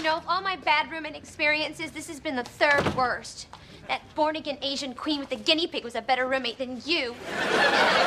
know, of all my bad roommate experiences, this has been the third worst. That born-again Asian queen with the guinea pig was a better roommate than you.